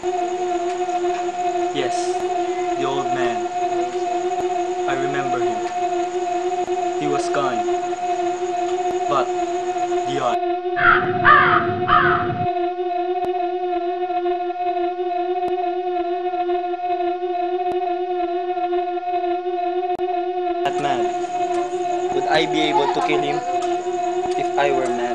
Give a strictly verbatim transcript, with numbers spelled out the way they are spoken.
Yes, the old man. I remember him. He was kind, but the eye. That man. Would I be able to kill him if I were mad?